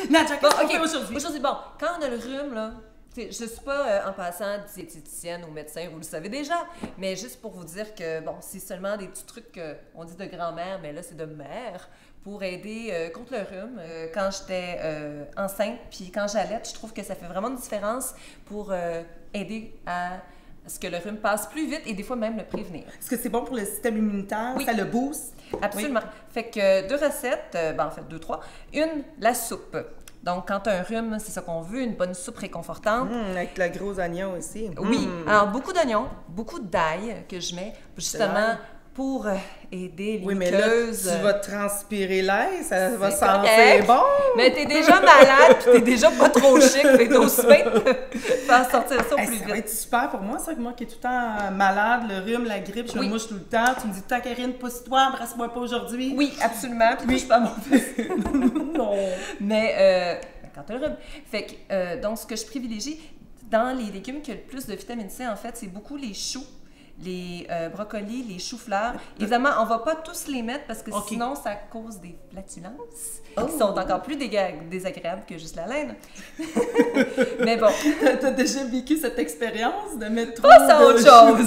Nadia, Bon, qu'est-ce qu'on OK. fait aujourd'hui? Aujourd'hui, bon, quand on a le rhume, là, je ne suis pas en passant diététicienne ou médecin, vous le savez déjà, mais juste pour vous dire que, bon, c'est seulement des petits trucs qu'on dit de grand-mère, mais là, c'est de mère, pour aider contre le rhume. Quand j'étais enceinte, puis quand j'allaite, je trouve que ça fait vraiment une différence pour aider à ce que le rhume passe plus vite et des fois même le prévenir. Est-ce que c'est bon pour le système immunitaire? Oui. Ça le booste? Absolument. Fait que 2 recettes, en fait 2, 3. Une, la soupe. Donc, quand tu as un rhume, c'est ça qu'on veut, une bonne soupe réconfortante. Avec le gros oignon aussi. Oui, alors beaucoup d'oignons, beaucoup d'ail que je mets, justement l'ail. pour aider les Oui, mais là, muqueuses. tu vas transpirer l'air, ça va C'est sentir correct. bon. Mais t'es déjà malade, puis t'es déjà pas trop chic, fait que aussi bien faire sortir ça au Hey, plus ça va vite. être super pour moi, ça, que moi qui est tout le temps malade, le rhume, la grippe, je me Oui. mouche tout le temps. Tu me dis tout le temps, Karine, pousse-toi, embrasse-moi pas aujourd'hui. Oui, absolument, puis touche pas à mon fils. Non. Mais quand t'as le rhume. Fait que, donc, ce que je privilégie dans les légumes qui ont le plus de vitamine C, en fait, c'est beaucoup les choux, les brocolis, les choux-fleurs. Évidemment, on va pas tous les mettre parce que OK. sinon, ça cause des flatulences Oh. qui sont encore plus désagréables que juste la laine. Mais bon, T'as déjà vécu cette expérience de mettre trop passe à de autre choux?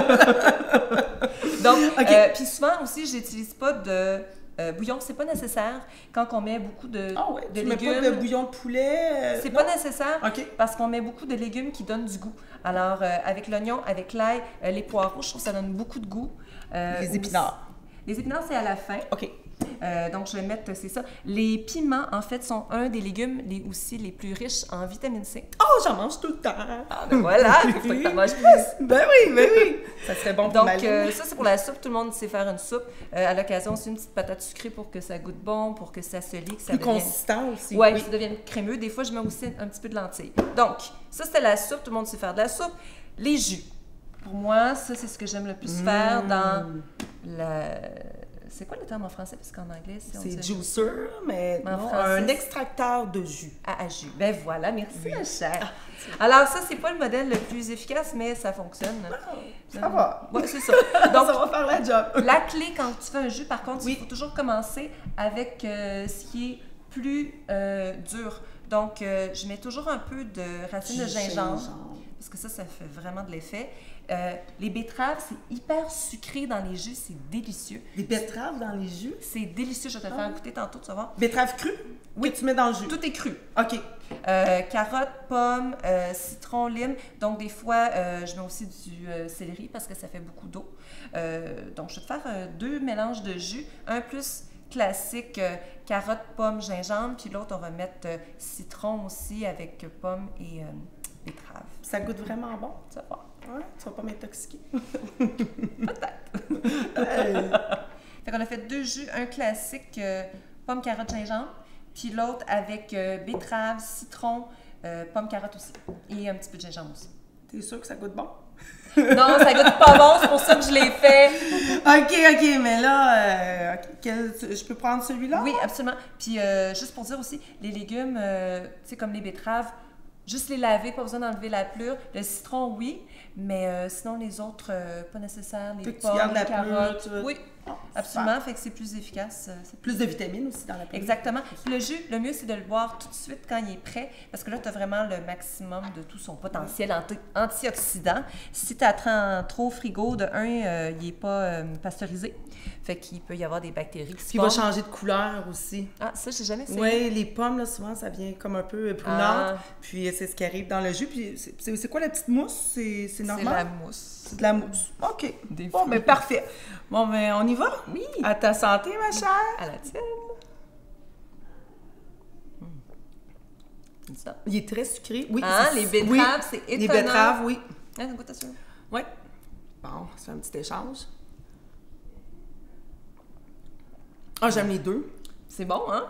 chose. Donc, OK. puis souvent aussi, j'utilise pas de bouillon. C'est pas nécessaire quand on met beaucoup de, Ah ouais, de tu mets légumes. pas de bouillon de poulet? C'est non? pas nécessaire OK. parce qu'on met beaucoup de légumes qui donnent du goût. Alors, avec l'oignon, avec l'ail, les poireaux, je trouve que ça donne beaucoup de goût. Les Aussi- épinards. Les épinards, c'est à la fin. OK. Donc, je vais mettre, c'est ça. Les piments, en fait, sont un des légumes aussi les plus riches en vitamine C. Oh, j'en mange tout le temps. Ah, ben voilà, il faut que t'en manges plus. Ben oui, ben oui. Ça serait bon pour Donc, ma ligne. ça, c'est pour la soupe. Tout le monde sait faire une soupe. À l'occasion, aussi, une petite patate sucrée pour que ça goûte bon, pour que ça se lie, que ça Plus devienne... consistant aussi. Ouais, oui. que ça devienne crémeux. Des fois, je mets aussi un petit peu de lentilles. Donc, ça, c'était la soupe. Tout le monde sait faire de la soupe. Les jus. Pour moi, ça, c'est ce que j'aime le plus faire dans la... C'est quoi le terme en français? Parce qu'en anglais, on C'est dit- juicer, mais En non, français, un extracteur de jus. à jus. Ben voilà, merci ma chère. Alors ça, c'est pas le modèle le plus efficace, mais ça fonctionne. Ça va. Ouais, c'est ça. Donc, Donc, ça va faire la job. la clé quand tu fais un jus, par contre, Oui. il faut toujours commencer avec ce qui est plus dur. Donc, je mets toujours un peu de racine de gingembre, parce que ça fait vraiment de l'effet. Les betteraves, c'est hyper sucré dans les jus, c'est délicieux. Des betteraves dans les jus. C'est délicieux, je vais te le faire goûter tantôt, tu vas voir. Betteraves crues? Oui. Que tu mets dans le jus. Tout est cru. OK. Carottes, pommes, citron, lime. Donc, des fois, je mets aussi du céleri parce que ça fait beaucoup d'eau. Donc, je vais te faire 2 mélanges de jus. Un plus classique, carottes, pommes, gingembre. Puis l'autre, on va mettre citron aussi avec pommes et betteraves. Ça goûte vraiment bon. Ça va. Ouais, tu vas pas m'intoxiquer. Peut-être. Hey. Fait qu'on a fait 2 jus. Un classique, pommes, carottes, gingembre. Puis l'autre avec betterave, citron, pommes, carottes aussi. Et un petit peu de gingembre aussi. T'es sûr que ça goûte bon? Non, ça goûte pas bon, c'est pour ça que je l'ai fait. OK, mais là, je peux prendre celui-là? Oui, absolument. Puis, juste pour dire aussi, les légumes, tu sais, comme les betteraves, juste les laver, pas besoin d'enlever la pelure. Le citron, oui, mais sinon, les autres, pas nécessaire. Les Fait que tu pommes, gardes les la pelure, carottes. tu- Oui, Ah, absolument. super. Fait que c'est plus efficace. C'est Plus de vitamines aussi dans la pelure. Exactement. Puis le jus, le mieux, c'est de le boire tout de suite quand il est prêt, parce que là, tu as vraiment le maximum de tout son potentiel antioxydant. Si tu attends trop au frigo, de un, il n'est pas pasteurisé, fait qu'il peut y avoir des bactéries qui se Puis il va forment. changer de couleur aussi. Ah, ça, j'ai jamais essayé. Oui, les pommes, là, souvent, ça vient comme un peu brunâtre. Ah. Puis c'est ce qui arrive dans le jus. Puis c'est quoi la petite mousse? C'est C'est normal? la mousse. C'est de la mousse. OK. Des Bon, fruits. mais parfait. Bon, mais on y va? Oui. À ta santé, ma chère. À la tienne. C'est ça. Il est très sucré. Oui. Hein, c'est- les betteraves, oui, c'est étonnant. Les betteraves, oui. Hein, goûte à ça. Oui. Bon, on se fait un petit échange. Ah, j'aime les deux. C'est bon, hein?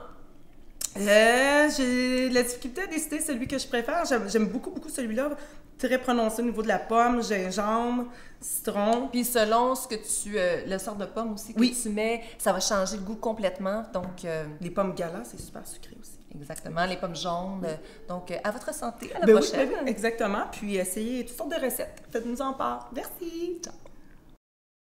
J'ai la difficulté à décider celui que je préfère. J'aime beaucoup, beaucoup celui-là. Très prononcé au niveau de la pomme, gingembre, citron. Puis selon ce que tu... le sort de pomme aussi que Oui. tu mets, ça va changer le goût complètement. Donc, Les pommes gala, c'est super sucré aussi. exactement, les pommes jaunes. Donc, à votre santé, à la Ben oui, prochaine. ben oui, exactement. Puis essayez toutes sortes de recettes. Faites-nous en part. Merci. Ciao.